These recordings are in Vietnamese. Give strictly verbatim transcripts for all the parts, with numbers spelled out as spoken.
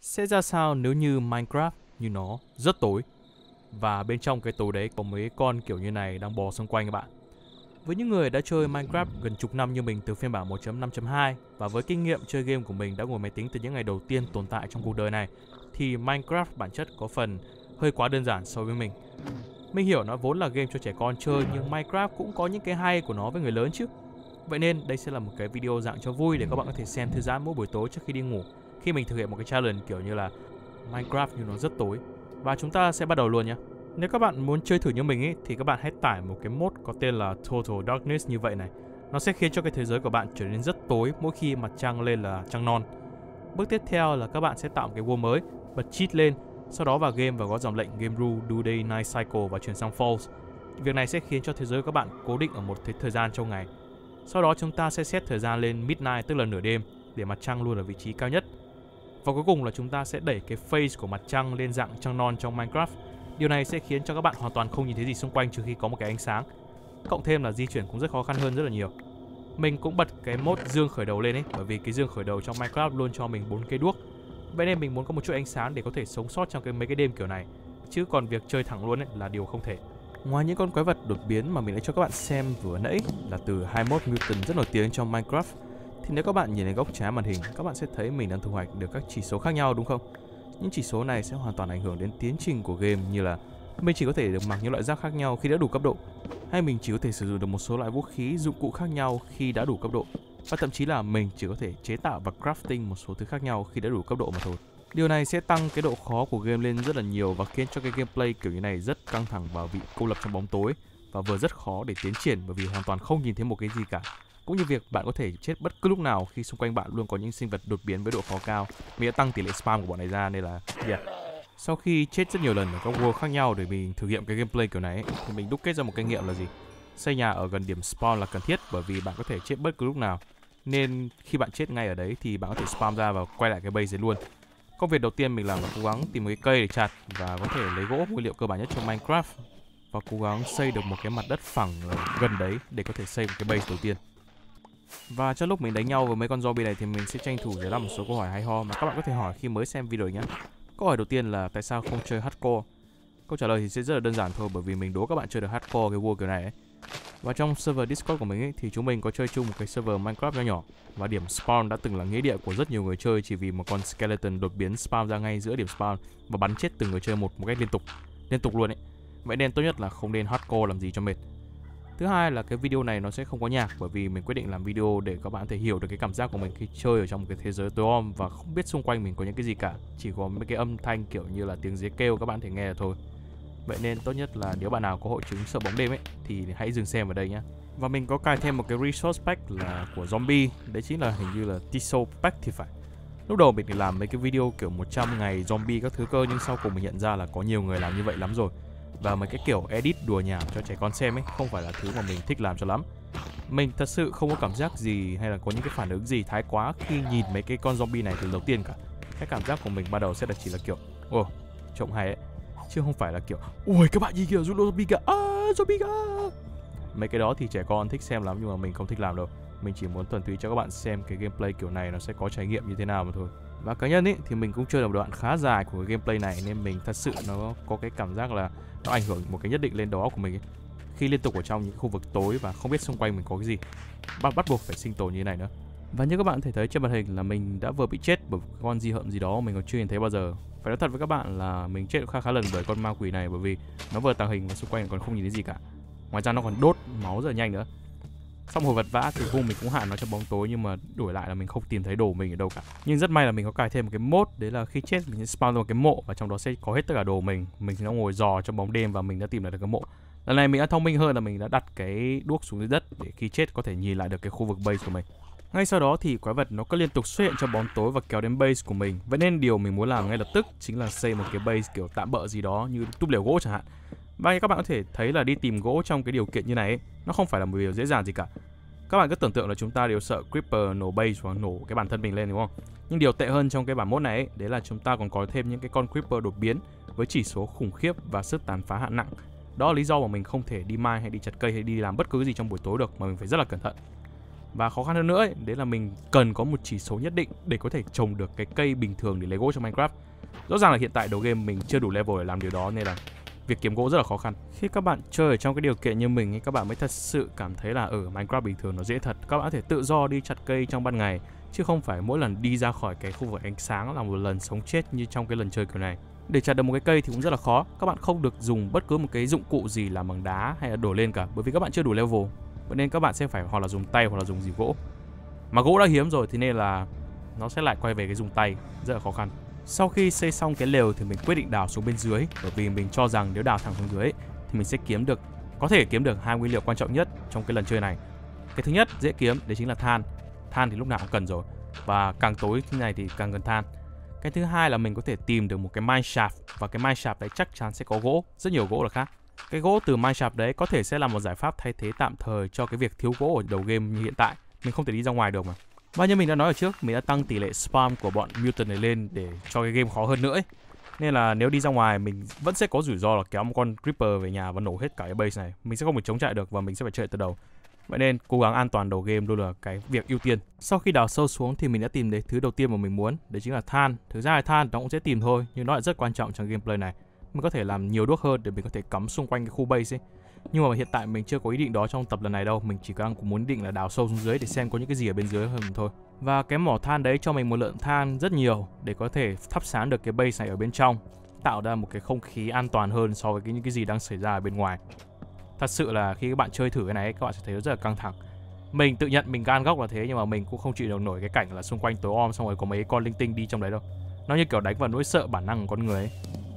Sẽ ra sao nếu như Minecraft như nó rất tối và bên trong cái tối đấy có mấy con kiểu như này đang bò xung quanh các bạn. Với những người đã chơi Minecraft gần chục năm như mình từ phiên bản một chấm năm chấm hai và với kinh nghiệm chơi game của mình đã ngồi máy tính từ những ngày đầu tiên tồn tại trong cuộc đời này, thì Minecraft bản chất có phần hơi quá đơn giản so với mình. Mình hiểu nó vốn là game cho trẻ con chơi, nhưng Minecraft cũng có những cái hay của nó với người lớn chứ. Vậy nên đây sẽ là một cái video dạng cho vui để các bạn có thể xem thư giãn mỗi buổi tối trước khi đi ngủ, khi mình thực hiện một cái challenge kiểu như là Minecraft như nó rất tối. Và chúng ta sẽ bắt đầu luôn nhé. Nếu các bạn muốn chơi thử như mình ý, thì các bạn hãy tải một cái mod có tên là Total Darkness như vậy này. Nó sẽ khiến cho cái thế giới của bạn trở nên rất tối mỗi khi mặt trăng lên là trăng non. Bước tiếp theo là các bạn sẽ tạo một cái world mới, bật cheat lên, sau đó vào game và gõ dòng lệnh game rule do day night cycle và chuyển sang false. Việc này sẽ khiến cho thế giới của các bạn cố định ở một thế thời gian trong ngày. Sau đó chúng ta sẽ set thời gian lên midnight, tức là nửa đêm, để mặt trăng luôn ở vị trí cao nhất. Và cuối cùng là chúng ta sẽ đẩy cái phase của mặt trăng lên dạng trăng non trong Minecraft. Điều này sẽ khiến cho các bạn hoàn toàn không nhìn thấy gì xung quanh trừ khi có một cái ánh sáng. Cộng thêm là di chuyển cũng rất khó khăn hơn rất là nhiều. Mình cũng bật cái mode dương khởi đầu lên ấy, bởi vì cái dương khởi đầu trong Minecraft luôn cho mình bốn cây đuốc. Vậy nên mình muốn có một chút ánh sáng để có thể sống sót trong cái mấy cái đêm kiểu này. Chứ còn việc chơi thẳng luôn ấy là điều không thể. Ngoài những con quái vật đột biến mà mình đã cho các bạn xem vừa nãy là từ hai mươi mốt mutant rất nổi tiếng trong Minecraft, thì nếu các bạn nhìn đến góc trái màn hình, các bạn sẽ thấy mình đang thu hoạch được các chỉ số khác nhau, đúng không? Những chỉ số này sẽ hoàn toàn ảnh hưởng đến tiến trình của game, như là mình chỉ có thể được mặc những loại giáp khác nhau khi đã đủ cấp độ, hay mình chỉ có thể sử dụng được một số loại vũ khí, dụng cụ khác nhau khi đã đủ cấp độ, và thậm chí là mình chỉ có thể chế tạo và crafting một số thứ khác nhau khi đã đủ cấp độ mà thôi. Điều này sẽ tăng cái độ khó của game lên rất là nhiều và khiến cho cái gameplay kiểu như này rất căng thẳng và bị cô lập trong bóng tối, và vừa rất khó để tiến triển bởi vì hoàn toàn không nhìn thấy một cái gì cả. Cũng như việc bạn có thể chết bất cứ lúc nào khi xung quanh bạn luôn có những sinh vật đột biến với độ khó cao. Mình đã tăng tỷ lệ spam của bọn này ra nên là yeah. Sau khi chết rất nhiều lần ở các world khác nhau để mình thử nghiệm cái gameplay kiểu này ấy, thì mình đúc kết ra một kinh nghiệm là gì? Xây nhà ở gần điểm spawn là cần thiết, bởi vì bạn có thể chết bất cứ lúc nào. Nên khi bạn chết ngay ở đấy thì bạn có thể spam ra và quay lại cái base đấy luôn. Công việc đầu tiên mình làm là cố gắng tìm một cái cây để chặt và có thể lấy gỗ, nguyên liệu cơ bản nhất trong Minecraft, và cố gắng xây được một cái mặt đất phẳng gần đấy để có thể xây một cái base đầu tiên. Và trong lúc mình đánh nhau với mấy con zombie này thì mình sẽ tranh thủ giải đáp một số câu hỏi hay ho mà các bạn có thể hỏi khi mới xem video nhé. Câu hỏi đầu tiên là tại sao không chơi hardcore? Câu trả lời thì sẽ rất là đơn giản thôi, bởi vì mình đố các bạn chơi được hardcore cái world kiểu này ấy. Và trong server Discord của mình ấy, thì chúng mình có chơi chung một cái server Minecraft nhỏ nhỏ, và điểm spawn đã từng là nghĩa địa của rất nhiều người chơi chỉ vì một con skeleton đột biến spawn ra ngay giữa điểm spawn và bắn chết từng người chơi một một cách liên tục, liên tục luôn ấy. Vậy nên tốt nhất là không nên hardcore làm gì cho mệt. Thứ hai là cái video này nó sẽ không có nhạc, bởi vì mình quyết định làm video để các bạn có thể hiểu được cái cảm giác của mình khi chơi ở trong một cái thế giới tối om và không biết xung quanh mình có những cái gì cả, chỉ có mấy cái âm thanh kiểu như là tiếng dế kêu các bạn thể nghe được thôi. Vậy nên tốt nhất là nếu bạn nào có hội chứng sợ bóng đêm ấy thì hãy dừng xem ở đây nhé. Và mình có cài thêm một cái resource pack là của zombie, đấy chính là hình như là Tiso pack thì phải. Lúc đầu mình thì làm mấy cái video kiểu một trăm ngày zombie các thứ cơ, nhưng sau cùng mình nhận ra là có nhiều người làm như vậy lắm rồi. Và mấy cái kiểu edit đùa nhảm cho trẻ con xem ấy không phải là thứ mà mình thích làm cho lắm. Mình thật sự không có cảm giác gì hay là có những cái phản ứng gì thái quá khi nhìn mấy cái con zombie này từ đầu tiên cả. Cái cảm giác của mình ban đầu sẽ là chỉ là kiểu ồ, trông hay ấy, chứ không phải là kiểu ôi các bạn nhìn kìa, zombie kìa, à, zombie kìa. Mấy cái đó thì trẻ con thích xem lắm nhưng mà mình không thích làm đâu. Mình chỉ muốn thuần túy cho các bạn xem cái gameplay kiểu này nó sẽ có trải nghiệm như thế nào mà thôi. Và cá nhân ý, thì mình cũng chơi được một đoạn khá dài của cái gameplay này, nên mình thật sự nó có cái cảm giác là nó ảnh hưởng một cái nhất định lên đầu óc của mình ấy. Khi liên tục ở trong những khu vực tối và không biết xung quanh mình có cái gì, bắt bắt buộc phải sinh tồn như thế này nữa. Và như các bạn có thể thấy trên màn hình là mình đã vừa bị chết bởi con di hợm gì đó mình còn chưa nhìn thấy bao giờ. Phải nói thật với các bạn là mình chết khá khá lần bởi con ma quỷ này, bởi vì nó vừa tàng hình và xung quanh còn không nhìn thấy gì cả. Ngoài ra nó còn đốt máu rất là nhanh nữa. Xong hồi vật vã thì cung mình cũng hạ nó trong bóng tối, nhưng mà đổi lại là mình không tìm thấy đồ mình ở đâu cả. Nhưng rất may là mình có cài thêm một cái mode, đấy là khi chết mình sẽ spawn ra một cái mộ và trong đó sẽ có hết tất cả đồ mình. Mình sẽ ngồi dò trong bóng đêm và mình đã tìm lại được cái mộ. Lần này mình đã thông minh hơn là mình đã đặt cái đuốc xuống dưới đất để khi chết có thể nhìn lại được cái khu vực base của mình. Ngay sau đó thì quái vật nó có liên tục xuất hiện trong bóng tối và kéo đến base của mình. Vậy nên điều mình muốn làm ngay lập tức chính là xây một cái base kiểu tạm bợ gì đó, như túp lều gỗ chẳng hạn. Và các bạn có thể thấy là đi tìm gỗ trong cái điều kiện như này ấy, nó không phải là một điều dễ dàng gì cả. Các bạn cứ tưởng tượng là chúng ta đều sợ Creeper nổ base hoặc nổ cái bản thân mình lên, đúng không? Nhưng điều tệ hơn trong cái bản mode này ấy, đấy là chúng ta còn có thêm những cái con Creeper đột biến với chỉ số khủng khiếp và sức tàn phá hạng nặng. Đó là lý do mà mình không thể đi mine hay đi chặt cây hay đi làm bất cứ gì trong buổi tối được, mà mình phải rất là cẩn thận. Và khó khăn hơn nữa ấy, đấy là mình cần có một chỉ số nhất định để có thể trồng được cái cây bình thường để lấy gỗ trong Minecraft. Rõ ràng là hiện tại đầu game mình chưa đủ level để làm điều đó, nên là việc kiếm gỗ rất là khó khăn. Khi các bạn chơi ở trong cái điều kiện như mình ấy, các bạn mới thật sự cảm thấy là ở Minecraft bình thường nó dễ thật. Các bạn có thể tự do đi chặt cây trong ban ngày, chứ không phải mỗi lần đi ra khỏi cái khu vực ánh sáng là một lần sống chết như trong cái lần chơi kiểu này. Để chặt được một cái cây thì cũng rất là khó. Các bạn không được dùng bất cứ một cái dụng cụ gì làm bằng đá hay là đổ lên cả, bởi vì các bạn chưa đủ level. Vậy nên các bạn sẽ phải hoặc là dùng tay hoặc là dùng dìu gỗ. Mà gỗ đã hiếm rồi thì nên là nó sẽ lại quay về cái dùng tay, rất là khó khăn. Sau khi xây xong cái lều thì mình quyết định đào xuống bên dưới, bởi vì mình cho rằng nếu đào thẳng xuống dưới ấy, thì mình sẽ kiếm được, có thể kiếm được hai nguyên liệu quan trọng nhất trong cái lần chơi này. Cái thứ nhất dễ kiếm, đấy chính là than. Than thì lúc nào cũng cần rồi, và càng tối thế này thì càng cần than. Cái thứ hai là mình có thể tìm được một cái mine shaft, và cái mine shaft đấy chắc chắn sẽ có gỗ, rất nhiều gỗ là khác. Cái gỗ từ mine shaft đấy có thể sẽ là một giải pháp thay thế tạm thời cho cái việc thiếu gỗ ở đầu game như hiện tại. Mình không thể đi ra ngoài được mà. Và như mình đã nói ở trước, mình đã tăng tỷ lệ spam của bọn mutant này lên để cho cái game khó hơn nữa ấy. Nên là nếu đi ra ngoài mình vẫn sẽ có rủi ro là kéo một con creeper về nhà và nổ hết cả cái base này. Mình sẽ không thể chống chạy được và mình sẽ phải chơi từ đầu. Vậy nên cố gắng an toàn đầu game luôn là cái việc ưu tiên. Sau khi đào sâu xuống thì mình đã tìm thấy thứ đầu tiên mà mình muốn, đấy chính là than. Thực ra là than nó cũng dễ tìm thôi, nhưng nó lại rất quan trọng trong gameplay này. Mình có thể làm nhiều đuốc hơn để mình có thể cắm xung quanh cái khu base ấy. Nhưng mà hiện tại mình chưa có ý định đó trong tập lần này đâu. Mình chỉ đang muốn định là đào sâu xuống dưới để xem có những cái gì ở bên dưới hơn thôi. Và cái mỏ than đấy cho mình một lượng than rất nhiều để có thể thắp sáng được cái base này ở bên trong, tạo ra một cái không khí an toàn hơn so với cái, những cái gì đang xảy ra ở bên ngoài. Thật sự là khi các bạn chơi thử cái này các bạn sẽ thấy nó rất là căng thẳng. Mình tự nhận mình gan góc là thế, nhưng mà mình cũng không chịu được nổi cái cảnh là xung quanh tối om xong rồi có mấy con linh tinh đi trong đấy đâu. Nó như kiểu đánh vào nỗi sợ bản năng của con người ấy.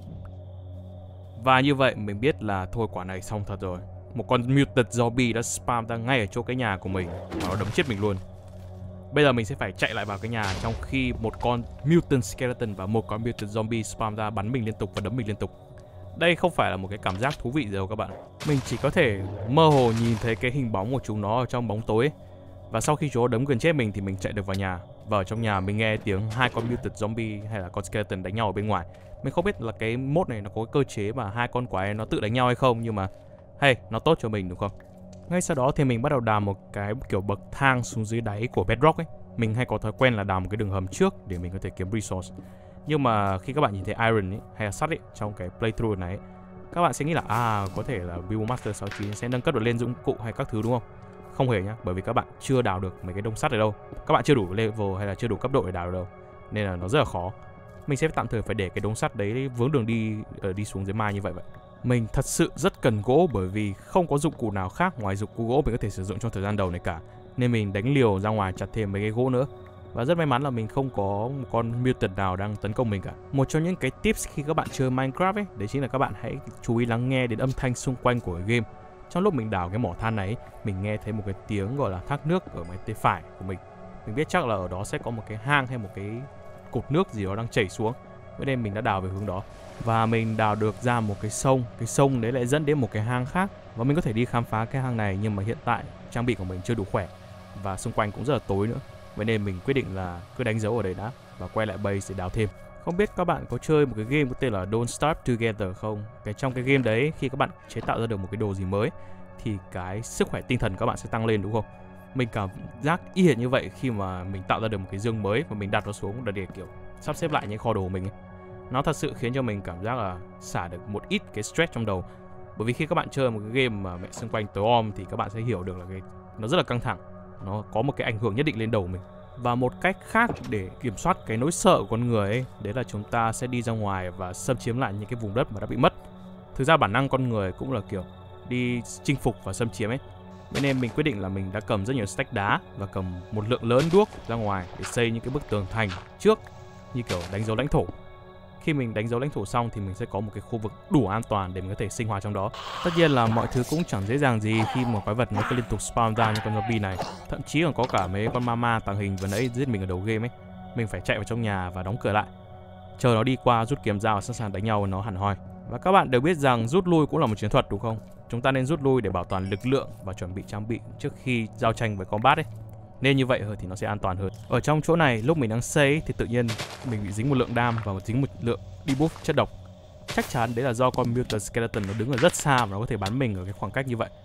Và như vậy mình biết là thôi quả này xong thật rồi. Một con mutant zombie đã spam ra ngay ở chỗ cái nhà của mình và nó đấm chết mình luôn. Bây giờ mình sẽ phải chạy lại vào cái nhà trong khi một con mutant skeleton và một con mutant zombie spam ra bắn mình liên tục và đấm mình liên tục. Đây không phải là một cái cảm giác thú vị gì đâu các bạn. Mình chỉ có thể mơ hồ nhìn thấy cái hình bóng của chúng nó ở trong bóng tối ấy. Và sau khi chúng nó đấm gần chết mình thì mình chạy được vào nhà. Và ở trong nhà mình nghe tiếng hai con mutant zombie hay là con skeleton đánh nhau ở bên ngoài. Mình không biết là cái mode này nó có cái cơ chế mà hai con quái nó tự đánh nhau hay không, nhưng mà hey, nó tốt cho mình đúng không? Ngay sau đó thì mình bắt đầu đào một cái kiểu bậc thang xuống dưới đáy của bedrock ấy. Mình hay có thói quen là đào một cái đường hầm trước để mình có thể kiếm resource. Nhưng mà khi các bạn nhìn thấy iron ấy, hay là sắt ấy trong cái playthrough này ấy, các bạn sẽ nghĩ là à có thể là Build Master sáu chín sẽ nâng cấp được lên dụng cụ hay các thứ đúng không? Không hề nhá, bởi vì các bạn chưa đào được mấy cái đống sắt này đâu. Các bạn chưa đủ level hay là chưa đủ cấp độ để đào được đâu. Nên là nó rất là khó. Mình sẽ tạm thời phải để cái đống sắt đấy vướng đường đi ở đi xuống dưới mai như vậy vậy. Mình thật sự rất cần gỗ bởi vì không có dụng cụ nào khác ngoài dụng cụ gỗ mình có thể sử dụng trong thời gian đầu này cả. Nên mình đánh liều ra ngoài chặt thêm mấy cái gỗ nữa. Và rất may mắn là mình không có một con mutant nào đang tấn công mình cả. Một trong những cái tips khi các bạn chơi Minecraft ấy, đấy chính là các bạn hãy chú ý lắng nghe đến âm thanh xung quanh của cái game. Trong lúc mình đào cái mỏ than này, mình nghe thấy một cái tiếng gọi là thác nước ở bên tay phải của mình. Mình biết chắc là ở đó sẽ có một cái hang hay một cái cột nước gì đó đang chảy xuống. Vậy nên mình đã đào về hướng đó. Và mình đào được ra một cái sông. Cái sông đấy lại dẫn đến một cái hang khác. Và mình có thể đi khám phá cái hang này, nhưng mà hiện tại trang bị của mình chưa đủ khỏe. Và xung quanh cũng rất là tối nữa. Vậy nên mình quyết định là cứ đánh dấu ở đây đã và quay lại base để đào thêm. Không biết các bạn có chơi một cái game có tên là Don't Starve Together không? Cái trong cái game đấy khi các bạn chế tạo ra được một cái đồ gì mới thì cái sức khỏe tinh thần các bạn sẽ tăng lên đúng không? Mình cảm giác y hệt như vậy khi mà mình tạo ra được một cái giường mới và mình đặt nó xuống để kiểu sắp xếp lại những kho đồ của mình ấy. Nó thật sự khiến cho mình cảm giác là xả được một ít cái stress trong đầu. Bởi vì khi các bạn chơi một cái game mà mẹ xung quanh tối om thì các bạn sẽ hiểu được là cái nó rất là căng thẳng. Nó có một cái ảnh hưởng nhất định lên đầu mình. Và một cách khác để kiểm soát cái nỗi sợ của con người ấy, đấy là chúng ta sẽ đi ra ngoài và xâm chiếm lại những cái vùng đất mà đã bị mất. Thực ra bản năng con người cũng là kiểu đi chinh phục và xâm chiếm ấy. Vậy nên mình quyết định là mình đã cầm rất nhiều stack đá và cầm một lượng lớn đuốc ra ngoài để xây những cái bức tường thành trước, như kiểu đánh dấu lãnh thổ. Khi mình đánh dấu lãnh thổ xong thì mình sẽ có một cái khu vực đủ an toàn để mình có thể sinh hoạt trong đó. Tất nhiên là mọi thứ cũng chẳng dễ dàng gì khi một quái vật nó cứ liên tục spawn ra như con zombie này. Thậm chí còn có cả mấy con mama tàng hình vừa nãy giết mình ở đầu game ấy. Mình phải chạy vào trong nhà và đóng cửa lại, chờ nó đi qua rút kiếm dao sẵn sàng đánh nhau với nó hẳn hoi. Và các bạn đều biết rằng rút lui cũng là một chiến thuật đúng không? Chúng ta nên rút lui để bảo toàn lực lượng và chuẩn bị trang bị trước khi giao tranh với combat ấy. Nên như vậy thì nó sẽ an toàn hơn. Ở trong chỗ này lúc mình đang xây thì tự nhiên mình bị dính một lượng đam và dính một lượng debuff chất độc. Chắc chắn đấy là do con mutant skeleton nó đứng ở rất xa và nó có thể bắn mình ở cái khoảng cách như vậy.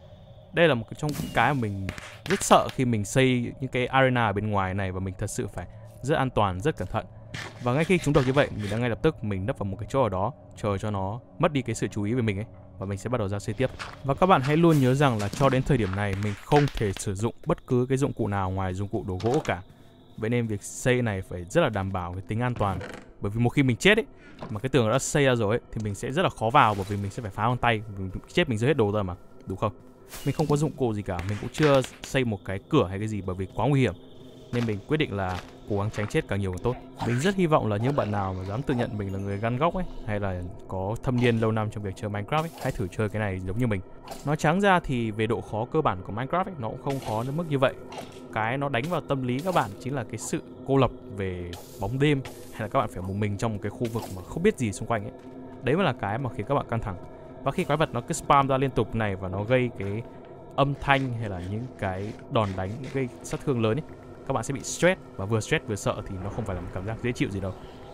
Đây là một trong cái mà mình rất sợ khi mình xây những cái arena ở bên ngoài này, và mình thật sự phải rất an toàn, rất cẩn thận. Và ngay khi chúng độc như vậy, mình đã ngay lập tức mình nấp vào một cái chỗ ở đó, chờ cho nó mất đi cái sự chú ý về mình ấy, và mình sẽ bắt đầu ra xây tiếp. Và các bạn hãy luôn nhớ rằng là cho đến thời điểm này mình không thể sử dụng bất cứ cái dụng cụ nào ngoài dụng cụ đồ gỗ cả. Vậy nên việc xây này phải rất là đảm bảo cái tính an toàn. Bởi vì một khi mình chết ấy, mà cái tường đã xây ra rồi ấy, thì mình sẽ rất là khó vào, bởi vì mình sẽ phải phá bằng tay. Mình chết mình rơi hết đồ ra mà, đúng không? Mình không có dụng cụ gì cả, mình cũng chưa xây một cái cửa hay cái gì bởi vì quá nguy hiểm. Nên mình quyết định là cố gắng tránh chết càng nhiều càng tốt. Mình rất hy vọng là những bạn nào mà dám tự nhận mình là người gan góc ấy, hay là có thâm niên lâu năm trong việc chơi Minecraft ấy, hãy thử chơi cái này giống như mình. Nói trắng ra thì về độ khó cơ bản của Minecraft ấy, nó cũng không khó đến mức như vậy. Cái nó đánh vào tâm lý các bạn chính là cái sự cô lập về bóng đêm, hay là các bạn phải một mình trong một cái khu vực mà không biết gì xung quanh ấy. Đấy mới là cái mà khiến các bạn căng thẳng. Và khi quái vật nó cứ spam ra liên tục này và nó gây cái âm thanh hay là những cái đòn đánh gây sát thương lớn ấy, các bạn sẽ bị stress, và vừa stress vừa sợ thì nó không phải là một cảm giác dễ chịu gì đâu.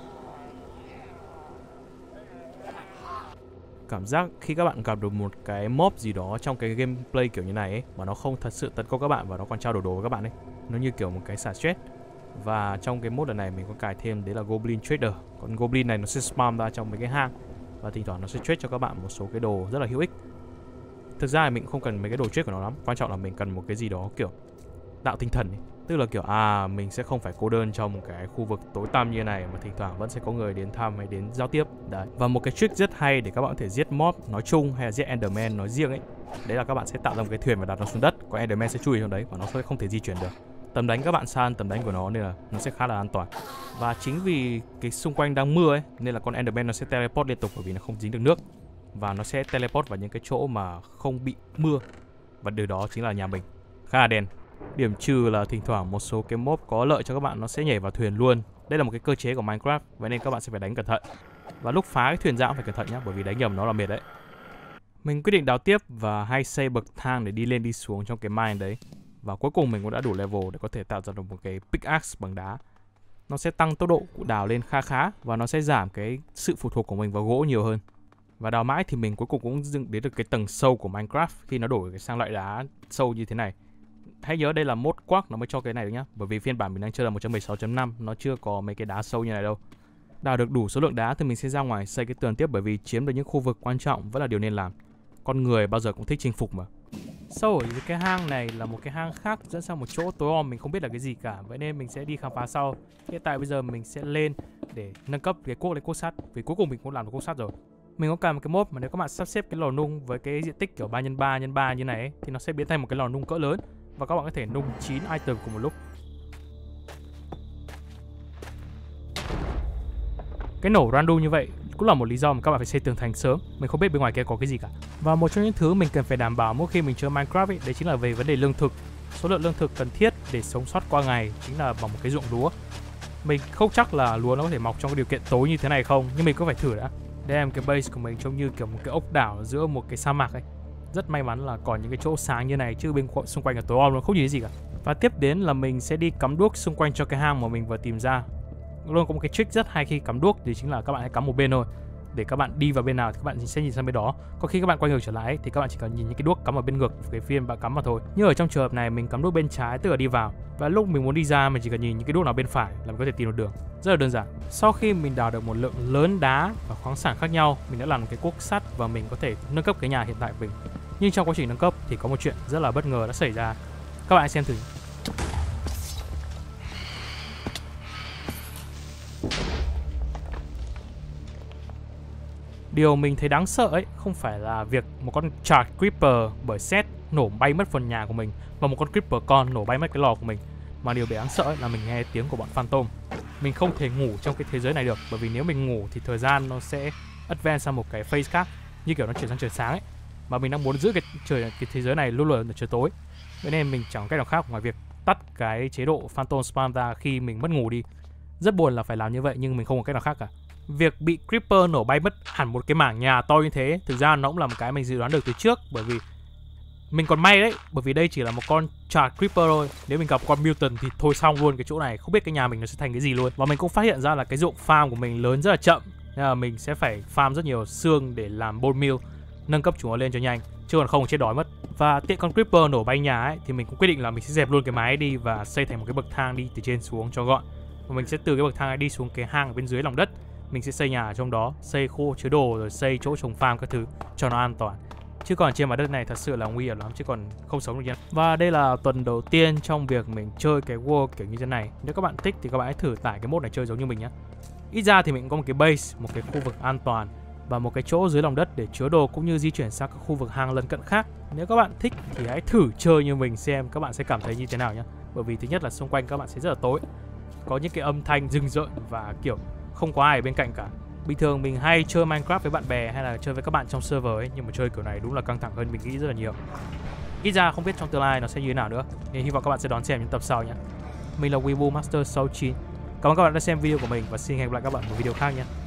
Cảm giác khi các bạn gặp được một cái mob gì đó trong cái gameplay kiểu như này ấy, mà nó không thật sự tấn công các bạn và nó còn trao đổi đồ với các bạn ấy, nó như kiểu một cái xả stress. Và trong cái mode lần này mình có cài thêm đấy là Goblin Trader. Còn Goblin này nó sẽ spam ra trong mấy cái hang, và thỉnh thoảng nó sẽ trade cho các bạn một số cái đồ rất là hữu ích. Thực ra thì mình không cần mấy cái đồ trade của nó lắm, quan trọng là mình cần một cái gì đó kiểu tạo tinh thần ấy. Tức là kiểu à mình sẽ không phải cô đơn trong một cái khu vực tối tăm như này, mà thỉnh thoảng vẫn sẽ có người đến thăm hay đến giao tiếp. Đấy. Và một cái trick rất hay để các bạn có thể giết mob nói chung hay là giết Enderman nói riêng ấy, đấy là các bạn sẽ tạo ra một cái thuyền và đặt nó xuống đất, còn Enderman sẽ chui trong đấy và nó sẽ không thể di chuyển được. Tầm đánh các bạn san tầm đánh của nó nên là nó sẽ khá là an toàn. Và chính vì cái xung quanh đang mưa ấy nên là con Enderman nó sẽ teleport liên tục, bởi vì nó không dính được nước, và nó sẽ teleport vào những cái chỗ mà không bị mưa, và điều đó chính là nhà mình. Khá là đen. Điểm trừ là thỉnh thoảng một số cái mob có lợi cho các bạn nó sẽ nhảy vào thuyền luôn. Đây là một cái cơ chế của Minecraft, vậy nên các bạn sẽ phải đánh cẩn thận. Và lúc phá cái thuyền ra cũng phải cẩn thận nhé, bởi vì đánh nhầm nó là mệt đấy. Mình quyết định đào tiếp và hay xây bậc thang để đi lên đi xuống trong cái mine đấy. Và cuối cùng mình cũng đã đủ level để có thể tạo ra được một cái pickaxe bằng đá. Nó sẽ tăng tốc độ của đào lên khá khá, và nó sẽ giảm cái sự phụ thuộc của mình vào gỗ nhiều hơn. Và đào mãi thì mình cuối cùng cũng dựng đến được cái tầng sâu của Minecraft khi nó đổi sang loại đá sâu như thế này. Hãy nhớ đây là mod Quark nó mới cho cái này được nhá, bởi vì phiên bản mình đang chơi là một chấm mười sáu chấm năm, nó chưa có mấy cái đá sâu như này đâu. Đào được đủ số lượng đá thì mình sẽ ra ngoài xây cái tường tiếp, bởi vì chiếm được những khu vực quan trọng vẫn là điều nên làm. Con người bao giờ cũng thích chinh phục mà. Sâu ở cái hang này là một cái hang khác dẫn sang một chỗ tối om mình không biết là cái gì cả, vậy nên mình sẽ đi khám phá sau. Hiện tại bây giờ mình sẽ lên để nâng cấp cái cuốc lấy cuốc sắt, vì cuối cùng mình cũng làm được cuốc sắt rồi. Mình có cài một cái mod mà nếu các bạn sắp xếp cái lò nung với cái diện tích kiểu ba nhân ba nhân ba như này ấy, thì nó sẽ biến thành một cái lò nung cỡ lớn, và các bạn có thể nung chín item cùng một lúc. Cái nổ random như vậy cũng là một lý do mà các bạn phải xây tường thành sớm. Mình không biết bên ngoài kia có cái gì cả. Và một trong những thứ mình cần phải đảm bảo mỗi khi mình chơi Minecraft ấy, đấy chính là về vấn đề lương thực. Số lượng lương thực cần thiết để sống sót qua ngày chính là bằng một cái ruộng lúa. Mình không chắc là lúa nó có thể mọc trong cái điều kiện tối như thế này không, nhưng mình có phải thử đã. Đây là cái base của mình trông như kiểu một cái ốc đảo giữa một cái sa mạc ấy. Rất may mắn là còn những cái chỗ sáng như này, chứ bên xung quanh là tối om nó không nhìn thấy gì cả. Và tiếp đến là mình sẽ đi cắm đuốc xung quanh cho cái hang mà mình vừa tìm ra. Luôn có một cái trick rất hay khi cắm đuốc, thì chính là các bạn hãy cắm một bên thôi, để các bạn đi vào bên nào thì các bạn sẽ nhìn sang bên đó. Còn khi các bạn quay ngược trở lại ấy, thì các bạn chỉ cần nhìn những cái đuốc cắm ở bên ngược cái phiên bạn cắm mà thôi. Nhưng ở trong trường hợp này mình cắm đuốc bên trái, tức là đi vào, và lúc mình muốn đi ra mình chỉ cần nhìn những cái đuốc nào bên phải là mình có thể tìm được đường. Rất là đơn giản. Sau khi mình đào được một lượng lớn đá và khoáng sản khác nhau, mình đã làm một cái cuốc sắt và mình có thể nâng cấp cái nhà hiện tại của mình. Nhưng trong quá trình nâng cấp thì có một chuyện rất là bất ngờ đã xảy ra. Các bạn hãy xem thử. Điều mình thấy đáng sợ ấy không phải là việc một con Charge Creeper bởi set nổ bay mất phần nhà của mình, và một con Creeper con nổ bay mất cái lò của mình, mà điều đáng sợ ấy là mình nghe tiếng của bọn Phantom. Mình không thể ngủ trong cái thế giới này được, bởi vì nếu mình ngủ thì thời gian nó sẽ advance sang một cái phase khác, như kiểu nó chuyển sang trời sáng ấy. Mà mình đang muốn giữ cái trời cái thế giới này luôn luôn là trời tối. Vậy nên mình chẳng có cách nào khác ngoài việc tắt cái chế độ Phantom Spam ra khi mình mất ngủ đi. Rất buồn là phải làm như vậy, nhưng mình không có cách nào khác cả. Việc bị Creeper nổ bay mất hẳn một cái mảng nhà to như thế, thực ra nó cũng là một cái mình dự đoán được từ trước, bởi vì mình còn may đấy, bởi vì đây chỉ là một con Charge Creeper thôi. Nếu mình gặp con Mutant thì thôi xong luôn cái chỗ này, không biết cái nhà mình nó sẽ thành cái gì luôn. Và mình cũng phát hiện ra là cái ruộng farm của mình lớn rất là chậm, nên là mình sẽ phải farm rất nhiều xương để làm bone meal, nâng cấp chúng nó lên cho nhanh. chứ còn không chết đói mất. Và tiện con creeper nổ bay nhà ấy thì mình cũng quyết định là mình sẽ dẹp luôn cái máy đi và xây thành một cái bậc thang đi từ trên xuống cho gọn. Và mình sẽ từ cái bậc thang ấy đi xuống cái hang ở bên dưới lòng đất. Mình sẽ xây nhà ở trong đó, xây khu chứa đồ rồi xây chỗ trồng farm các thứ cho nó an toàn. Chứ còn trên mặt đất này thật sự là nguy hiểm lắm, chứ còn không sống được nha. Và đây là tuần đầu tiên trong việc mình chơi cái world kiểu như thế này. Nếu các bạn thích thì các bạn hãy thử tải cái mode này chơi giống như mình nhé. Ít ra thì mình có một cái base, một cái khu vực an toàn và một cái chỗ dưới lòng đất để chứa đồ cũng như di chuyển sang các khu vực hang lân cận khác. Nếu các bạn thích thì hãy thử chơi như mình xem các bạn sẽ cảm thấy như thế nào nhé. Bởi vì thứ nhất là xung quanh các bạn sẽ rất là tối, có những cái âm thanh rừng rợn và kiểu không có ai ở bên cạnh cả. Bình thường mình hay chơi Minecraft với bạn bè hay là chơi với các bạn trong server ấy, nhưng mà chơi kiểu này đúng là căng thẳng hơn mình nghĩ rất là nhiều. Ít ra không biết trong tương lai nó sẽ như thế nào nữa. Nên hy vọng các bạn sẽ đón xem những tập sau nhé. Mình là Weibo Master sáu chín. Cảm ơn các bạn đã xem video của mình và xin hẹn gặp lại các bạn ở video khác nhé.